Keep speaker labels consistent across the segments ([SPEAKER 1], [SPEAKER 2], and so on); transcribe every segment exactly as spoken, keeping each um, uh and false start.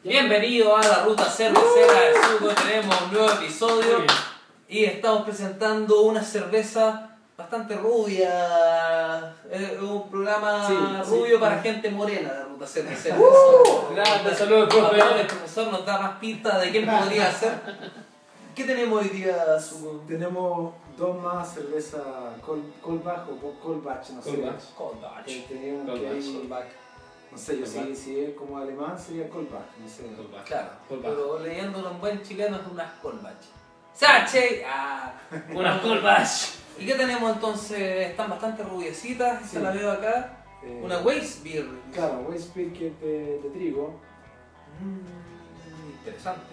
[SPEAKER 1] Bienvenido a la Ruta Cervecera de Suco. Tenemos un nuevo episodio y estamos presentando una cerveza bastante rubia. Es un programa sí, rubio sí. para gente morena de Ruta Cervecera.
[SPEAKER 2] Uh, Gracias, saludos, profe.
[SPEAKER 1] El profesor nos da más pistas de quién podría ser. ¿Qué tenemos hoy día, Suco?
[SPEAKER 3] Tenemos dos más cerveza Kolbach o Kolbach, no sé.
[SPEAKER 1] Kolbach.
[SPEAKER 3] Tenemos que hay, no sé, yo sí, si es como alemán sería Kolbach, no sé.
[SPEAKER 1] Kolbach. Claro, Kolbach. Pero leyéndolo en buen chileno es unas Kolbach. ¡Sache! Ah,
[SPEAKER 2] unas Kolbach.
[SPEAKER 1] ¿Y qué tenemos entonces? Están bastante rubiecitas, sí. Se la veo acá. Eh, una Weissbier.
[SPEAKER 3] Claro, Weissbier que es de, de trigo.
[SPEAKER 1] Mm, interesante.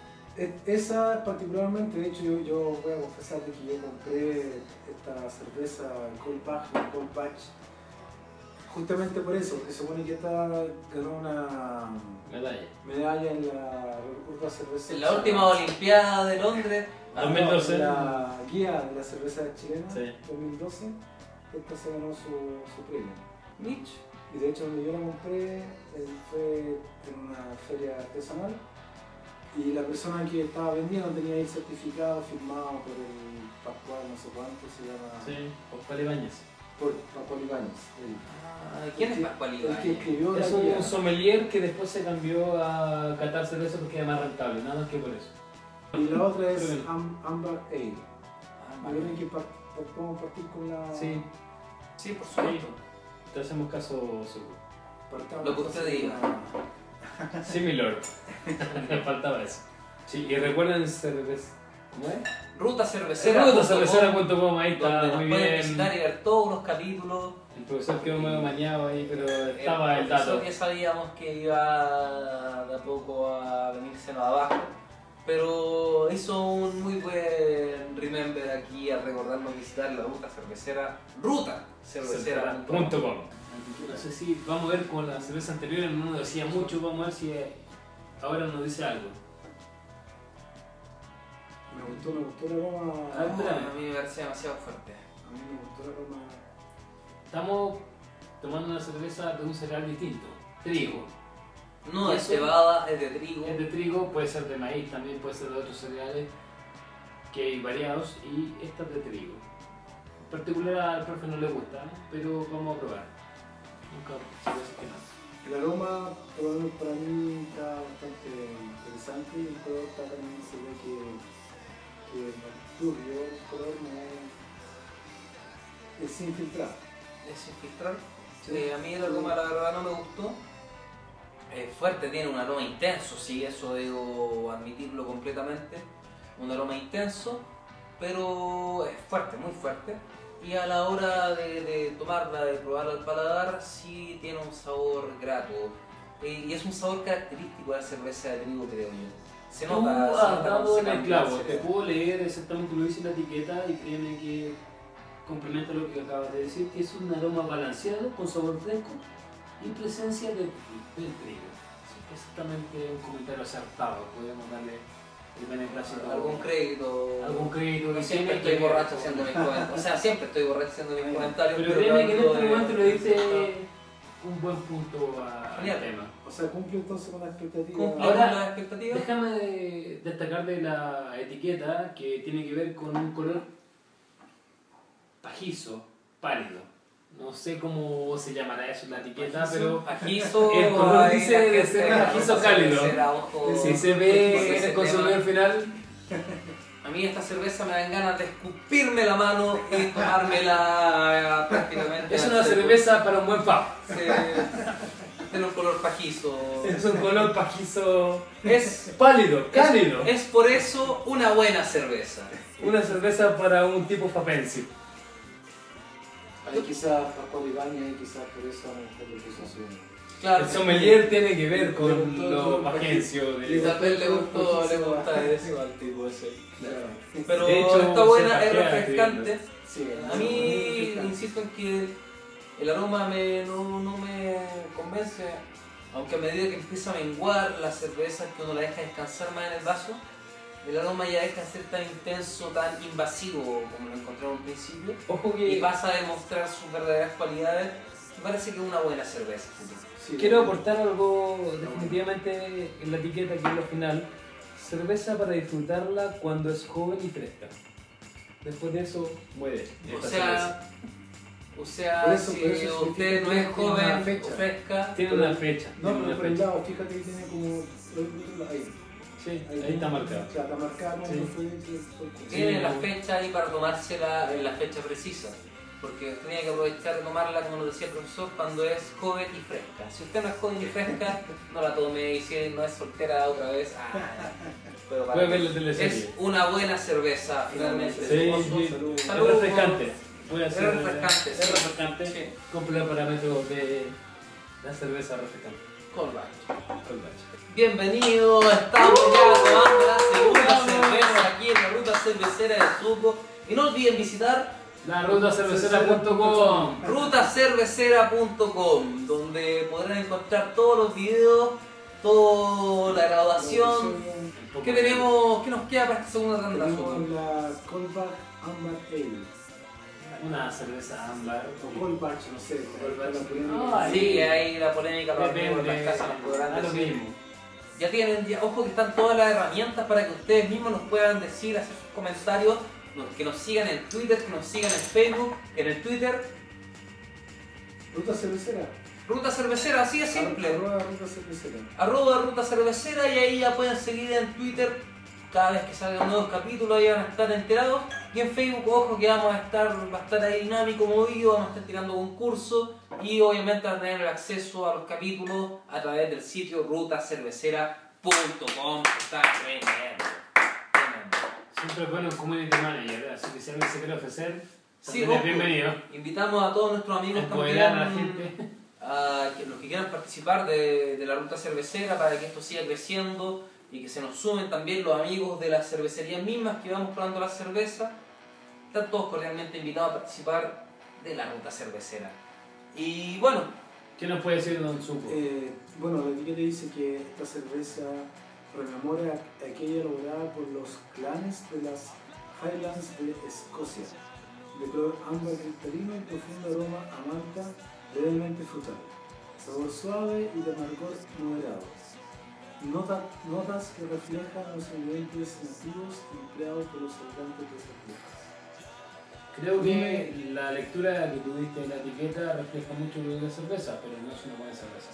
[SPEAKER 3] Esa particularmente, de hecho yo, yo voy a confesar que yo compré esta cerveza Kolbach, Kolbach justamente por eso, porque se supone que esta ganó una
[SPEAKER 2] medalla,
[SPEAKER 3] medalla en la Urba Cerveza.
[SPEAKER 1] En la última Olimpiada de Londres.
[SPEAKER 3] dos mil doce. En la guía de la cerveza chilena,
[SPEAKER 2] sí.
[SPEAKER 3] dos mil doce, esta se ganó su, su premio.
[SPEAKER 1] Mitch.
[SPEAKER 3] Y de hecho donde yo la compré fue en una feria artesanal. Y la persona que estaba vendiendo tenía el certificado firmado por el Pascual, no sé cuánto se llama.
[SPEAKER 2] Sí, Pascual Ibáñez.
[SPEAKER 3] Por Pascual Ibáñez.
[SPEAKER 1] Ah, ¿quién es Pascual Ibáñez?
[SPEAKER 3] El que escribió
[SPEAKER 2] es
[SPEAKER 3] la
[SPEAKER 2] un
[SPEAKER 3] guía.
[SPEAKER 2] sommelier que después se cambió a catar cerveza porque era más rentable, nada más que por eso.
[SPEAKER 3] Y la otra es Am Amber Ale. Yo creo que podemos partir con la.
[SPEAKER 2] Sí,
[SPEAKER 1] sí, por supuesto.
[SPEAKER 2] Te hacemos caso, Suco.
[SPEAKER 1] Lo que usted diga.
[SPEAKER 2] Sí, mi lord. Me faltaba eso. Sí, y recuerden cerveza. ¿Cómo es?
[SPEAKER 1] Ruta Cervecera.
[SPEAKER 2] Ruta Cervecera punto com, ahí está, muy bien.
[SPEAKER 1] Pueden visitar y ver todos los capítulos.
[SPEAKER 2] El profesor quedó medio mañado ahí, pero estaba el,
[SPEAKER 1] el
[SPEAKER 2] dato.
[SPEAKER 1] profesor ya sabíamos que iba de a poco a venirse abajo, pero hizo un muy buen remember aquí al recordarnos visitar la Ruta Cervecera. Ruta Cervecera
[SPEAKER 2] punto com. No sé si vamos a ver con la cerveza anterior, no nos decía mucho, vamos a ver si ahora nos dice algo.
[SPEAKER 3] Me gustó, me gustó el aroma.
[SPEAKER 1] Ah, a mí me parece demasiado fuerte.
[SPEAKER 3] A mí me gustó el aroma.
[SPEAKER 2] Estamos tomando una cerveza de un cereal distinto, trigo.
[SPEAKER 1] No es cebada, es de trigo.
[SPEAKER 2] Es de trigo, puede ser de maíz, también puede ser de otros cereales que hay variados, y esta es de trigo. En particular al profe no le gusta, ¿no? Pero vamos a probar. Nunca cerveza que no.
[SPEAKER 3] El aroma, por lo menos para mí, está bastante interesante y el color está también se ve que, que es más turbio, el color no es, es sin filtrar.
[SPEAKER 1] Es sin filtrar. Sí. Eh, a mí el aroma la verdad no me gustó. Es fuerte, tiene un aroma intenso, sí, eso debo admitirlo completamente. Un aroma intenso, pero es fuerte, muy fuerte. Y a la hora de, de tomarla, de probarla al paladar, sí tiene un sabor grato. Eh, y es un sabor característico de la cerveza de trigo, creo yo. Se nota.
[SPEAKER 2] Tú has dado en el clavo, te
[SPEAKER 1] cerveza.
[SPEAKER 2] puedo leer exactamente lo que dice la etiqueta y créeme que complementa lo que acabas de decir, que es un aroma balanceado con sabor fresco y presencia de, del trigo. Exactamente un comentario acertado, podemos darle el beneplácito.
[SPEAKER 1] Algún crédito.
[SPEAKER 2] Algún crédito que
[SPEAKER 1] siempre estoy borracho haciendo mis comentarios. O sea, siempre estoy borracho haciendo mis comentarios.
[SPEAKER 2] Pero créeme que en este momento le diste un buen punto al tema.
[SPEAKER 3] O sea, cumple entonces con la expectativa.
[SPEAKER 1] ¿Cumple
[SPEAKER 2] Ahora,
[SPEAKER 1] con la expectativa?
[SPEAKER 2] Déjame de destacar de la etiqueta que tiene que ver con un color pajizo, pálido. No sé cómo se llamará eso en la etiqueta,
[SPEAKER 1] pajizo,
[SPEAKER 2] pero
[SPEAKER 1] pajizo,
[SPEAKER 2] el color dice de
[SPEAKER 1] ser
[SPEAKER 2] pajizo cálido. Si se ve en el consumidor final.
[SPEAKER 1] A mí esta cerveza me dan ganas de escupirme la mano y tomármela prácticamente.
[SPEAKER 2] Es una cerveza para un buen pub.
[SPEAKER 1] Sí, tiene un color pajizo.
[SPEAKER 2] Es un color pajizo.
[SPEAKER 1] Es
[SPEAKER 2] pálido, cálido.
[SPEAKER 1] Es, es por eso una buena cerveza.
[SPEAKER 2] Una cerveza para un tipo fapensi.
[SPEAKER 3] Ahí quizás Pascual Ibáñez, quizás por eso a lo mejor le puso su...
[SPEAKER 1] Claro,
[SPEAKER 2] el sommelier tiene que ver con lo pajencio de...
[SPEAKER 1] Y tal vez le gustó, le gusta eso al tipo ese.
[SPEAKER 3] Claro.
[SPEAKER 1] Pero
[SPEAKER 2] de hecho,
[SPEAKER 1] está buena, es
[SPEAKER 2] pajea,
[SPEAKER 1] refrescante.
[SPEAKER 3] Sí,
[SPEAKER 1] A mí, insisto en que el aroma me, no, no me convence, aunque a medida que empieza a menguar la cerveza, que uno la deja descansar más en el vaso, el aroma ya deja de ser tan intenso, tan invasivo como lo encontré en un principio.
[SPEAKER 2] Ojo que...
[SPEAKER 1] Y pasa a demostrar sus verdaderas cualidades, me parece que es una buena cerveza.
[SPEAKER 3] Sí,
[SPEAKER 2] Quiero aportar algo definitivamente en la etiqueta que es lo final. Cerveza para disfrutarla cuando es joven y fresca. Después de eso, muere.
[SPEAKER 1] O
[SPEAKER 2] esta
[SPEAKER 1] sea,
[SPEAKER 2] cerveza.
[SPEAKER 1] o sea,
[SPEAKER 3] Por eso-
[SPEAKER 1] si
[SPEAKER 3] por eso
[SPEAKER 1] usted
[SPEAKER 3] significa
[SPEAKER 1] no
[SPEAKER 3] que
[SPEAKER 1] es
[SPEAKER 3] tiene una
[SPEAKER 1] joven o
[SPEAKER 3] fecha.
[SPEAKER 1] fresca,
[SPEAKER 2] Tiene una fecha.
[SPEAKER 3] No,
[SPEAKER 2] tiene
[SPEAKER 3] pero
[SPEAKER 2] una
[SPEAKER 3] por el
[SPEAKER 2] fecha.
[SPEAKER 3] lado, fíjate que tiene como. Ahí.
[SPEAKER 2] Sí, ahí está marcado.
[SPEAKER 3] Claro, está marcado. ¿no?
[SPEAKER 2] Sí.
[SPEAKER 3] Entonces, fue-
[SPEAKER 1] tiene
[SPEAKER 2] Sí,
[SPEAKER 1] la
[SPEAKER 2] no.
[SPEAKER 1] fecha ahí para tomársela en la fecha precisa. Porque usted tiene que aprovechar de tomarla, como nos decía el profesor, cuando es joven y fresca. Si usted no es joven y fresca, no la tome, y si no es soltera otra vez, ah, pero para
[SPEAKER 2] Puede
[SPEAKER 1] qué.
[SPEAKER 2] ver la teleserie.
[SPEAKER 1] Es una buena cerveza, finalmente.
[SPEAKER 2] Sí,
[SPEAKER 3] Esposo,
[SPEAKER 2] sí.
[SPEAKER 3] salud.
[SPEAKER 2] Es
[SPEAKER 1] Salud.
[SPEAKER 2] refrescante. Voy a
[SPEAKER 1] Es
[SPEAKER 2] hacer-
[SPEAKER 1] refrescante,
[SPEAKER 2] Es
[SPEAKER 1] sí.
[SPEAKER 2] refrescante.
[SPEAKER 1] Sí.
[SPEAKER 2] Cumple los parámetros de la cerveza refrescante.
[SPEAKER 1] Colbach.
[SPEAKER 2] Colbach.
[SPEAKER 1] Bienvenido, estamos ya tomando la segunda cerveza aquí en la ruta cervecera de Suco. Y no olviden visitar
[SPEAKER 2] La ruta cervecera punto com.
[SPEAKER 1] ruta cervecera punto com, donde podrán encontrar todos los videos, toda la graduación. ¿Qué tenemos? ¿Qué nos queda para esta segunda tanda?
[SPEAKER 3] Tenemos
[SPEAKER 1] Suco?
[SPEAKER 3] la Colbach Amber Ale.
[SPEAKER 2] Una cerveza ámbar.
[SPEAKER 3] O Colbach, no sé.
[SPEAKER 2] Colbach.
[SPEAKER 3] la polémica.
[SPEAKER 2] Ah,
[SPEAKER 1] Sí, ahí la polémica, los amigos de
[SPEAKER 2] Depende.
[SPEAKER 1] las casas nos podrán
[SPEAKER 2] Da lo
[SPEAKER 1] decir.
[SPEAKER 2] mismo.
[SPEAKER 1] Ya tienen, ya, ojo que están todas las herramientas para que ustedes mismos nos puedan decir, hacer sus comentarios, nos- que nos sigan en Twitter, que nos sigan en Facebook, en el Twitter,
[SPEAKER 3] Ruta cervecera.
[SPEAKER 1] Ruta Cervecera, así de simple.
[SPEAKER 3] Arroba ruta cervecera.
[SPEAKER 1] Arroba Ruta Cervecera y ahí ya pueden seguir en Twitter cada vez que salgan nuevos capítulos, ahí van a estar enterados. Y en Facebook, ojo que vamos a estar, va a estar ahí dinámico, movido, vamos a estar tirando concursos y obviamente van a tener el acceso a los capítulos a través del sitio ruta cervecera punto com. Está tremendo. Tremendo.
[SPEAKER 2] Siempre es bueno un community manager, así que si alguien se quiere ofrecer,
[SPEAKER 1] Sí,
[SPEAKER 2] también es
[SPEAKER 1] ojo,
[SPEAKER 2] bienvenido.
[SPEAKER 1] invitamos a todos nuestros amigos
[SPEAKER 2] Empoderar
[SPEAKER 1] también,
[SPEAKER 2] a la gente.
[SPEAKER 1] a que- los que quieran participar de, de la ruta cervecera para que esto siga creciendo y que se nos sumen también los amigos de las cervecerías mismas que vamos probando la cerveza. Están todos cordialmente invitados a participar de la ruta cervecera. Y bueno,
[SPEAKER 2] ¿Qué nos puede decir Don Suco?
[SPEAKER 3] Eh, bueno, la etiqueta dice que esta cerveza rememora aquella elaborada por los clanes de las Highlands de Escocia, de color ámbar cristalino y profundo aroma a malta levemente frutal, sabor suave y de amargor moderado. Nota- notas que reflejan los ingredientes nativos empleados por los habitantes de esta tierra.
[SPEAKER 2] Creo que la lectura que tuviste en la etiqueta refleja mucho lo de la cerveza, pero no es una buena cerveza.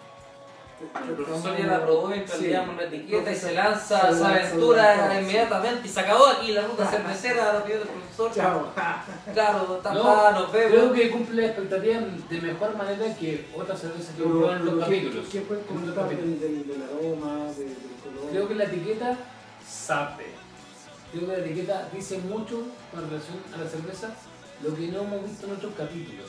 [SPEAKER 1] el profesor ya la probó mientras
[SPEAKER 3] Sí.
[SPEAKER 1] leíamos la etiqueta y se
[SPEAKER 3] Se
[SPEAKER 1] lanza
[SPEAKER 3] lanza,
[SPEAKER 1] esa
[SPEAKER 3] se
[SPEAKER 1] aventura
[SPEAKER 3] lanza,
[SPEAKER 1] inmediatamente y se acabó aquí la ruta cervecera, lo pidió el profesor.
[SPEAKER 3] Chao.
[SPEAKER 1] Claro, está,
[SPEAKER 2] No,
[SPEAKER 1] nos vemos.
[SPEAKER 2] Creo que cumple la expectativa de mejor manera que otras cervezas que hemos probado en los
[SPEAKER 3] ¿qué-
[SPEAKER 2] capítulos.
[SPEAKER 3] ¿Qué puedes
[SPEAKER 2] En otros
[SPEAKER 3] comentar
[SPEAKER 2] capítulos.
[SPEAKER 3] del, del, del aroma, de- del color?
[SPEAKER 2] Creo que la etiqueta sabe. Creo que la etiqueta dice mucho con relación a la cerveza, lo que no hemos visto en otros capítulos.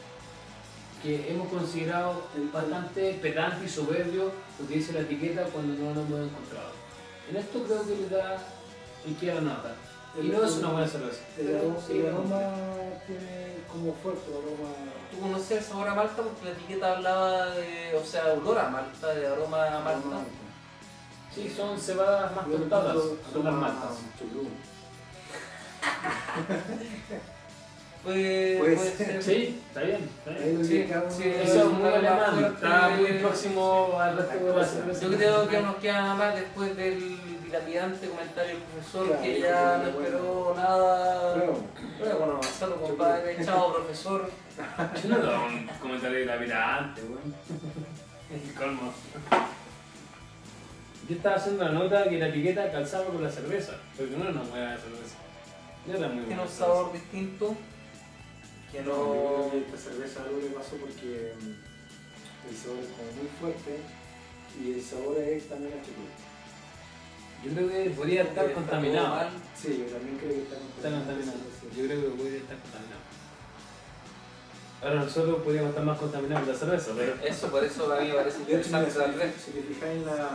[SPEAKER 2] Que hemos considerado bastante pedante y soberbio lo que dice la etiqueta cuando no lo hemos encontrado. En esto creo que le da el que a la nota. Y no es una buena cerveza.
[SPEAKER 3] El,
[SPEAKER 2] Pero
[SPEAKER 3] aroma,
[SPEAKER 2] sí,
[SPEAKER 3] el aroma tiene como fuerte aroma.
[SPEAKER 1] ¿Tú conoces el sabor a malta? Porque la etiqueta hablaba de, o sea, olor a malta, de aroma a malta.
[SPEAKER 3] aroma
[SPEAKER 2] Sí, son cebadas más
[SPEAKER 3] Yo
[SPEAKER 2] tostadas,
[SPEAKER 3] encuentro
[SPEAKER 2] son las
[SPEAKER 3] aroma
[SPEAKER 2] maltas.
[SPEAKER 3] a chulú.
[SPEAKER 1] Pues,
[SPEAKER 3] Puede
[SPEAKER 1] puede
[SPEAKER 3] ser.
[SPEAKER 1] ser.
[SPEAKER 2] Sí, está bien, está
[SPEAKER 3] Ahí
[SPEAKER 2] bien.
[SPEAKER 3] lo
[SPEAKER 1] Sí,
[SPEAKER 3] que cada uno-
[SPEAKER 1] sí,
[SPEAKER 2] Eso es muy
[SPEAKER 1] Está más
[SPEAKER 2] alemán,
[SPEAKER 1] fuerte.
[SPEAKER 2] está muy próximo al resto de la cerveza.
[SPEAKER 1] Yo creo que nos queda nada más después del dilapidante comentario del profesor
[SPEAKER 3] Claro,
[SPEAKER 1] que
[SPEAKER 3] yo
[SPEAKER 1] ya
[SPEAKER 3] creo
[SPEAKER 1] no
[SPEAKER 3] que
[SPEAKER 1] esperó nada.
[SPEAKER 3] Bueno,
[SPEAKER 1] Pero bueno, avanzando compadre, chao profesor.
[SPEAKER 2] Yo no daba un comentario de la vida antes, weón. El colmo. Yo estaba haciendo la nota que la etiqueta calzaba con la cerveza, pero que no era una buena cerveza. No era muy
[SPEAKER 1] Tiene
[SPEAKER 2] buena.
[SPEAKER 1] un
[SPEAKER 2] cerveza.
[SPEAKER 1] sabor distinto. Que
[SPEAKER 3] no,
[SPEAKER 1] no.
[SPEAKER 3] yo creo que esta cerveza algo le pasó porque mm, el sabor es como muy fuerte y el sabor es también a chulú.
[SPEAKER 2] Yo creo que podría estar
[SPEAKER 1] Está
[SPEAKER 2] contaminado.
[SPEAKER 1] todo mal.
[SPEAKER 3] Sí, yo también creo que está
[SPEAKER 2] Está contaminado.
[SPEAKER 3] Sí,
[SPEAKER 2] Yo creo que podría estar contaminado. Ahora nosotros podríamos estar más contaminados que la cerveza, pero.
[SPEAKER 1] Eso, por eso a mí me parece
[SPEAKER 3] de hecho, mira,
[SPEAKER 1] interesante
[SPEAKER 3] si,
[SPEAKER 1] la red.
[SPEAKER 3] si te fijas en la.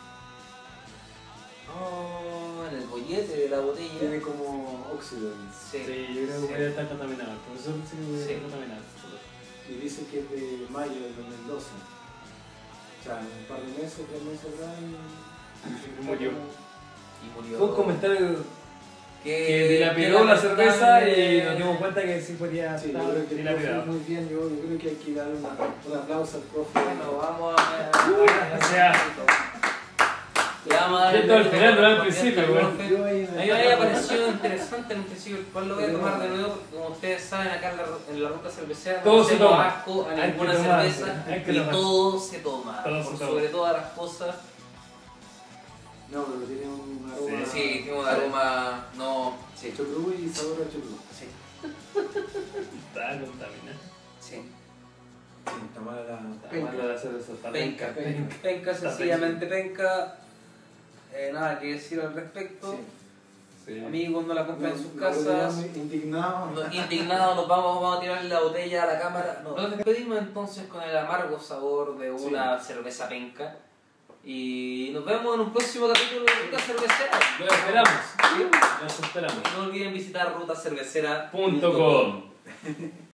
[SPEAKER 1] Oh, en el bollete de la botella.
[SPEAKER 3] tiene como óxido
[SPEAKER 1] Sí,
[SPEAKER 2] Sí, yo creo que
[SPEAKER 1] sí.
[SPEAKER 2] podría estar contaminado. El profesor sí que podría
[SPEAKER 1] Sí.
[SPEAKER 2] estar contaminado.
[SPEAKER 3] y dice que es de mayo del dos mil doce. O sea, en un par de meses, tres meses atrás. y-
[SPEAKER 1] Y
[SPEAKER 2] Murió.
[SPEAKER 1] murió.
[SPEAKER 2] Fue un comentario
[SPEAKER 4] que dilapidó
[SPEAKER 1] que
[SPEAKER 4] la cerveza
[SPEAKER 1] lamentable-
[SPEAKER 4] y nos dimos cuenta que sí podía
[SPEAKER 3] Sí, yo
[SPEAKER 4] estar
[SPEAKER 3] creo que el profe
[SPEAKER 4] dilapidado.
[SPEAKER 3] muy bien, yo, yo creo que hay que darle una- un aplauso al profe.
[SPEAKER 1] Bueno, vamos a...
[SPEAKER 4] Gracias.
[SPEAKER 1] Le vamos a dar el
[SPEAKER 4] Esto al
[SPEAKER 1] mérito
[SPEAKER 4] final, no al
[SPEAKER 1] correspondiente
[SPEAKER 4] principio,
[SPEAKER 1] al
[SPEAKER 4] weón.
[SPEAKER 1] profe.
[SPEAKER 3] Yo ahí
[SPEAKER 1] A mí me había parecido interesante en un principio, el cual lo voy a tomar de nuevo, porque como ustedes saben, acá en la, en la ruta cervecera
[SPEAKER 4] Todo
[SPEAKER 1] no
[SPEAKER 4] se
[SPEAKER 1] hacemos
[SPEAKER 4] toma.
[SPEAKER 1] asco a
[SPEAKER 4] Hay que
[SPEAKER 1] ninguna
[SPEAKER 4] tomarse,
[SPEAKER 1] cerveza
[SPEAKER 4] hay que
[SPEAKER 1] y
[SPEAKER 4] tomarse.
[SPEAKER 1] todo se toma,
[SPEAKER 4] Todo
[SPEAKER 1] por
[SPEAKER 4] se toma.
[SPEAKER 1] sobre todas las cosas.
[SPEAKER 3] No, pero tiene un aroma.
[SPEAKER 1] Sí, tiene un aroma, no, sí,
[SPEAKER 3] Chocrú y sabor a chocrú.
[SPEAKER 1] sí,
[SPEAKER 4] Está contaminado.
[SPEAKER 1] sí.
[SPEAKER 3] Sí, está mala la.
[SPEAKER 4] Está
[SPEAKER 3] penca.
[SPEAKER 4] malo de hacer eso. Está
[SPEAKER 1] Penca,
[SPEAKER 4] penca.
[SPEAKER 1] penca, penca, sencillamente penca, eh, nada que decir al respecto.
[SPEAKER 3] Sí.
[SPEAKER 4] Sí.
[SPEAKER 1] Amigos, no la compren en sus
[SPEAKER 3] No,
[SPEAKER 1] casas.
[SPEAKER 3] no, Indignado.
[SPEAKER 1] No, indignados, nos vamos, vamos a tirar la botella a la cámara. No. Nos despedimos entonces con el amargo sabor de una cerveza penca. Y nos vemos en un próximo capítulo de Ruta Cervecera.
[SPEAKER 4] Lo esperamos. Lo esperamos.
[SPEAKER 1] No olviden visitar rutacervecera
[SPEAKER 4] Punto com.